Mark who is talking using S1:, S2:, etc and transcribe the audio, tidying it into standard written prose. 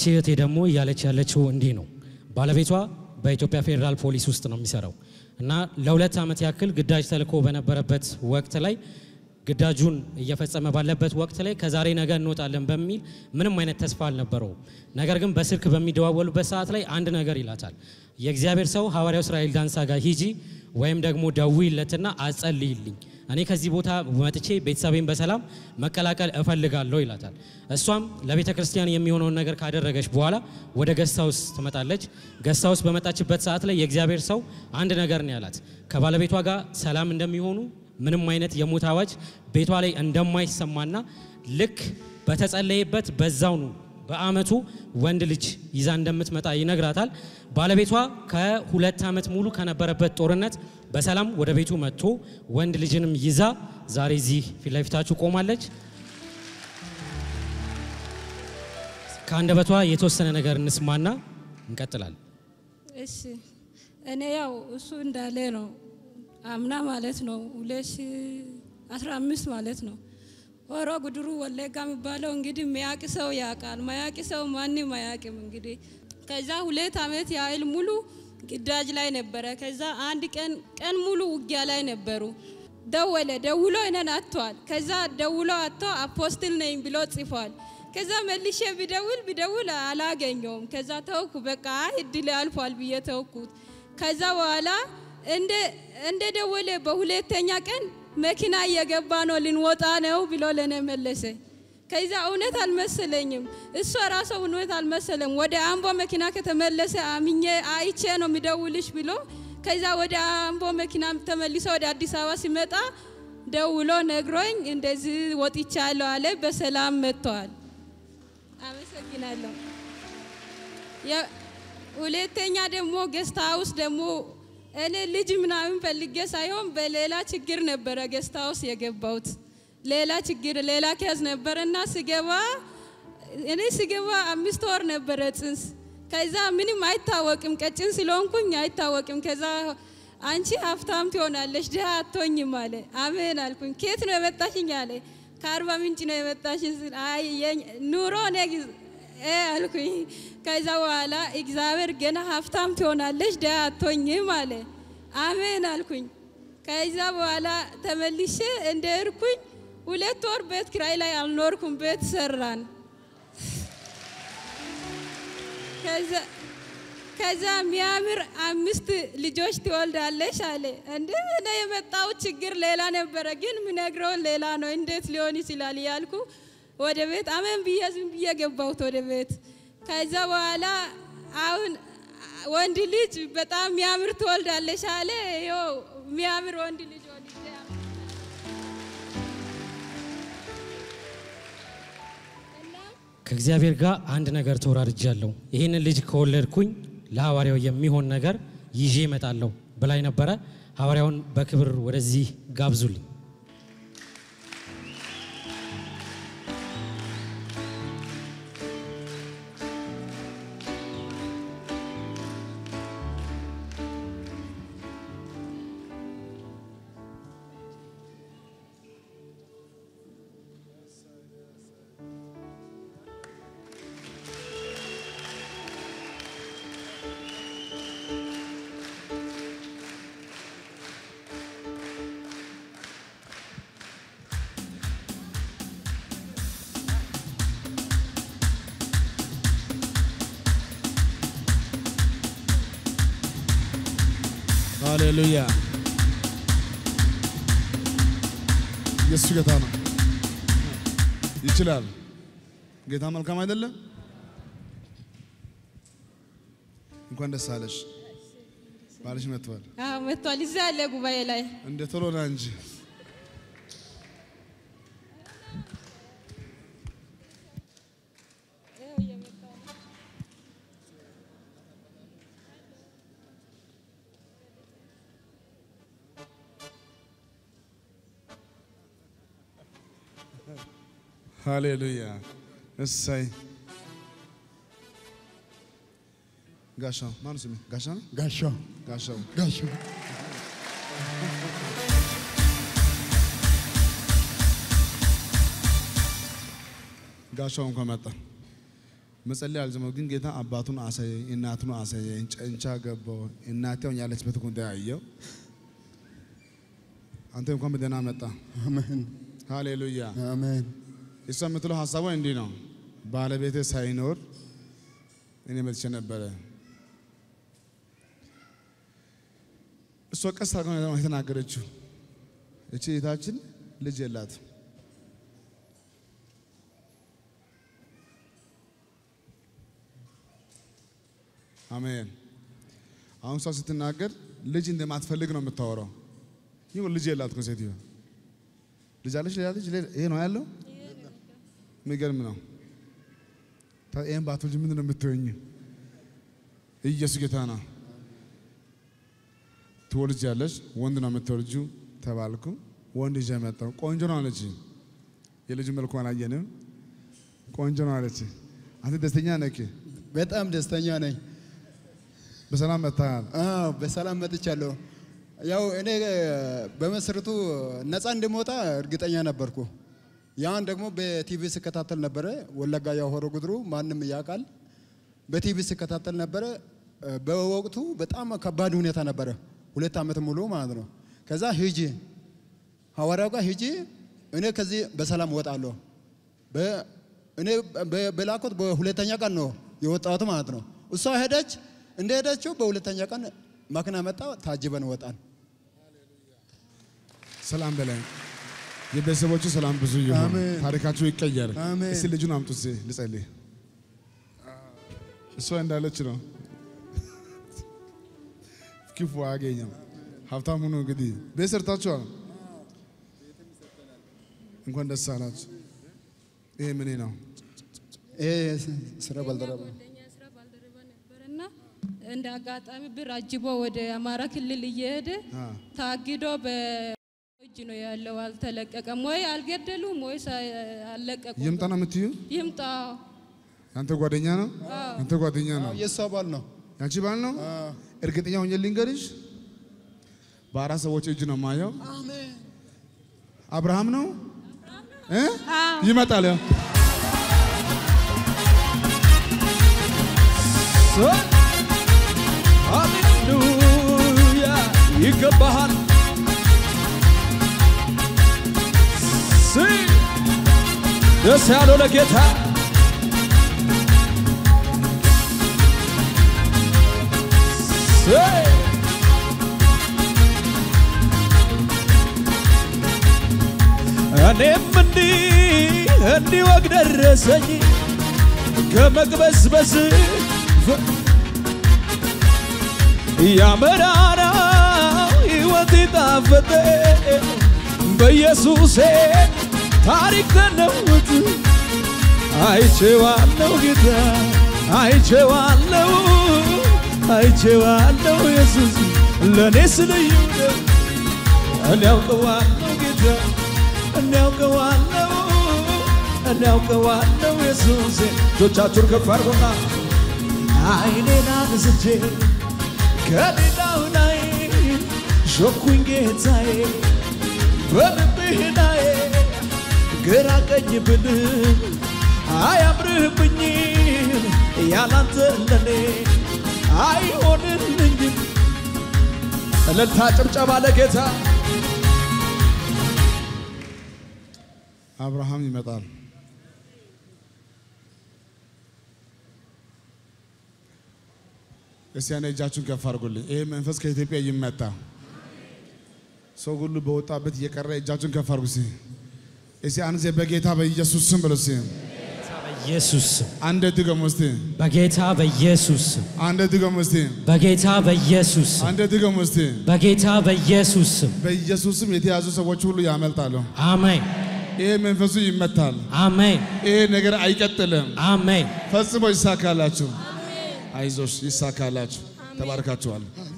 S1: እቺ ደግሞ ያለችው እንዲህ ነው ባለቤቷ በኢትዮጵያ ፌደራል ፖሊስ ውስጥ ነው የሚሰራው እና ለሁለት ዓመት ያክል ግዳጅ ተልኮ በነበረበት ወቅት ላይ ግዳጁን እየፈጸመ ባለበት ወቅት ላይ ከዛሬ ነገ እንወጣለን በሚል ምንም አይነት ተስፋ አልነበረው ነገር ግን በስልክ በሚደዋወሉበት ሰዓት ላይ አንድ ነገር ይላታል የእግዚአብሔር ሰው ሐዋርያው እስራኤል ዳንሳ ጋር ሂጂ ወይም ደግሞ ደውይለትና አጸልይልኝ እኔ ከዚህ ቦታ መጥቼ ቤተሰቤን በሰላም መቀላቀል እፈልጋለሁ ይላታል እሷም ለቤተ ክርስቲያን የሚሆነውን ነገር ካደረገች በኋላ ወደ ገስታውስ ትመጣለች ገስታውስ በመጣችበት ሰዓት ላይ የእግዚአብሔር ሰው አንድ ነገር ነው ያላት ከባለቤቷ ጋር ሰላም እንደሚሆኑ ምንም አይነት የሞት አዋጅ ቤቷ ላይ እንደማይሰማና ልክ በተጸለየበት በዛው ነው በአመቱ ወንድ ልጅ ይዛ እንደምትመጣ ይነግራታል ባለቤቷ ከሁለት ዓመት ሙሉ ከነበረበት ጦርነት በሰላም ወደ ቤቱ መጥቶ ወንድ ልጅንም ይዛ ዛሬ እዚህ ፊት ለፊታችሁ ቆማለች ከአንደበቷ የተወሰነ ነገር እንስማና እንቀጥላለን
S2: እሺ እኔ ያው እሱ እንዳለ ነው አምና ማለት ነው 2015 ማለት ነው ወሮ ጉድሩ ወለጋ የሚባለው እንግዲህ ማያቂ ሰው ያቃል ማያቂ ሰው ማንንም ማያቂም እንግዲህ ከዛ ሁለት ዓመት ያይል ሙሉ ግዳጅ ላይ ነበረ ከዛ አንድ ቀን ሙሉ ውጊያ ላይ ነበሩ ደውሎ እነን አጥቷል ከዛ ደውሎ አጥቶ አፖስትል ነኝ ብሎ ጽፏል ከዛ መልሼ ቢደውል አላገኘውም ከዛ ተውኩ በቃ እድል አልፏል ብዬ ተውኩት ከዛ በኋላ እንደ ደወለ በሁለተኛ ቀን መኪና እየገባ ነው ልንወጣ ነው ብሎ ለኔ መለሰ ከዛ እውነት አልመሰለኝም እሱ ራሱ እውነት አልመሰለም ወደ አምቦ መኪና ከተመለሰ አምኜ አይቼ ነው የሚደውልሽ ብሎ ከዛ ወደ አምቦ መኪና ተመልሶ ወደ አዲስ አበባ ሲመጣ ደውሎ ነግሮኝ እንደዚህ ወጥቻለሁ አለ በሰላም መጥቷል አመሰግናለሁ ሁለተኛ ደግሞ ገስት ሃውስ ደግሞ እኔ ልጅ ምናምን ፈልጌ ሳይሆን በሌላ ችግር ነበር ገስት ሃውስ የገባሁት ሌላ ችግር ሌላ ከያዝ ነበርና ሲገባ 5 ወር ነበር ጽንስ ከዛ ምንም አይታወቅም ቀጭን ስለሆንኩኝ አይታወቅም ከዛ አንቺ ሀብታም ትሆናለሽ ደሃ አትሆኝም አለ አሜን አልኩኝ ከየት ነው የመጣሽኝ አለ ከአርባ ምንጭ ነው የመጣሽ አይ ኑሮ ነግ አልኩኝ ከዛ በኋላ እግዚአብሔር ገና ሀብታም ትሆናለሽ ደሃ አትሆኝም አለ አሜን አልኩኝ ከዛ በኋላ ተመልሼ እንደርኩኝ 2 ወር ቤት ኪራይ ላይ አልኖርኩም ቤት ሰራን ከዛ ሚያምር 5 ልጆች ትወልዳለሽ አለ እንደ እኔ የመጣው ችግር ሌላ ነበር ግን ምነግረው ሌላ ነው እንዴት ሊሆን ይችላል ያልኩ ወደ ቤት አመን ዝም ብዬ ገባሁት ወደ ቤት ከዛ በኋላ አሁን ወንድ ልጅ በጣም ሚያምር ትወልዳለሽ አለ ይኸው ሚያምር ወንድ ልጅ ወልጄ
S1: ከእግዚአብሔር ጋር አንድ ነገር ተወራርጃለሁ ይሄን ልጅ ከወለድኩኝ ለሐዋርያው የሚሆን ነገር ይዤ እመጣለሁ ብላይ ነበር ሐዋርያውን በክብር ወደዚህ ጋብዙልኝ
S3: ሃሌሉያ ኢየሱስ ጌታ ነው ይችላል ጌታ መልካም አይደለም እንኳን ደስ አለሽ ባልሽ መጥቷል
S2: መጥቷል እዛ ያለ ጉባኤ ላይ
S3: እንደ ቶሎና እንጂ ሃሌሉያ እሰይ ጋሻው ማን ስም ጋሻው ጋሻው እንኳን መጣ መጸለይ አልጀመረም ግን ጌታ አባቱን አሳየኝ እናቱን አሳየኝ ጨንቻ ገባው እናቴው ያለችበት ጉዳይ አየው አንተ እንኳን በደህና መጣ አሜን ሃሌሉያ አሜን እሷ የምትለው ሐሳቧ እንዲህ ነው ባለቤቴ ሳይኖር እኔ መጥቼ ነበር እሷ ቀስ አድርጋ ነው የተናገረችው እቺ እህታችን ልጅ የላት አሜን አሁን ሰው ስትናገር ልጅ እንደማትፈልግ ነው የምታወራው ይሁን ልጅ የላት ነው ሴትዮ ልጅ አለሽ ልጅ ይሄ ነው ያለው የሚገርም ነው ታዲያ ባትወልጂ ምን ነው የምትሆኚ ኢየሱስ ጌታ ነው ትወልጃለሽ ወንድ ነው የምትወልጂው ተባልኩ ወንድ ይዤ መጣሁ ቆንጆ ነው አለች የልጅ መልኩ አላየንም ቆንጆ ነው አለች አንተ ደስተኛ ነህ
S4: በጣም ደስተኛ ነኝ
S3: በሰላም መጣሃል
S4: በሰላም መጥቻለሁ ያው እኔ በመሰረቱ ነፃ እንደሞታ እርግጠኛ ነበርኩ ያን ደግሞ በቲቪ ስከታተል ነበር ወለጋ ያው ሆሮ ጉድሩ ማንንም ያቃል በቲቪ ስከታተል ነበር በወቅቱ በጣም ከባድ ሁኔታ ነበር 2 አመት ሙሉ ማለት ነው ከዛ ሂጂ ሐዋርያው ጋር ሂጂ እኔ ከዚህ በሰላም ወጣለሁ እኔ በላኮት በሁለተኛ ቀን ነው የወጣሁት ማለት ነው እሷ ሄደች እንደሄደችው በሁለተኛ ቀን ማክና መጣ ታጅበን ወጣን
S3: ሰላም በላይ የቤተሰቦቹ ሰላም ብዙ ይሁን ታሪካቸው ይቀየር እስቲ ልጁን አምጡት ልጸልይ እሷ እንዳለች ነው ክፉ አገኘው ሀብታሙ ነው እንግዲህ በሰርታችሁ እንኳን ደስ አላችሁ ይሄ ምን ነው
S4: ይሄ ስራ ባልደረባ
S2: እንደ አጋጣሚ ብር አጅቦ ወደ አማራ ክልል እየሄደ ታግዶ በእጅ ነው ያለው አልተለቀቀም ወይ አልገደሉም ወይ አልለቀቁም
S3: ይምጣ ነው የምትዩ
S2: ይምጣ
S3: አንተ ጓደኛ ነው አንተ ጓደኛ ነው
S4: የሷ ባል ነው
S3: ያንቺ ባል ነው እርግጠኛ ሆኜ ልንገርሽ በአራት ሰዎች እጅ ነው ማየው አሜን አብርሃም ነው ይመጣል
S5: ሃሌሉያ ይገባሃል ደስ ያለው ለጌታ እኔም እንዲህ ወግ ደረሰኝ ከመቅበስበስ ያመራራው ሕይወት ጣፈጠ በኢየሱስ ታሪክ ተለወጠ አይቼዋለሁ ጌታ አይቼዋለሁ ኢየሱስ ለኔስ ልዩ ነው እኔ አውቀዋለሁ ጌታ እኔ አውቀዋለሁ ኢየሱስ እጆቻችሁን ከፍ አድርጉና አይኔን አንስቼ ከሌላው ላይ ሾኩኝ ጌታዬ በልብህ ላይ ግራ ቀኝ ብልህ አያምርብኝም ያላንተ ለኔ አይሆንልኝም እልልታ ጭብጨባ ለጌታ
S3: አብርሃም ይመጣል እስያኔ እጃችሁን ከፍ አድርጉልኝ ይሄ መንፈስ ከኢትዮጵያ ይመጣ ሰው ሁሉ በወጣበት እየቀረ እጃችሁን ከፍ አድርጉ እስቲ አንዜ በጌታ በኢየሱስ ስም ብሎ
S1: በኢየሱስ
S3: አንደ ድገሙ እስቲ
S1: በጌታ በኢየሱስ
S3: አንደ ድገሙ እስቲ
S1: በጌታ በኢየሱስ
S3: አንደ ድገሙ እስቲ
S1: በጌታ በኢየሱስ
S3: በኢየሱስም የተያዙ ሰዎች ሁሉ ያመልጣሉ አሜን ይሄ መንፈሱ ይመታል
S1: አሜን
S3: ይሄ ነገር አይቀጥልም
S1: አሜን
S3: ፈጽሞ ይሳካላችሁ አይዞሽ ይሳካላችሁ ተባረካችኋል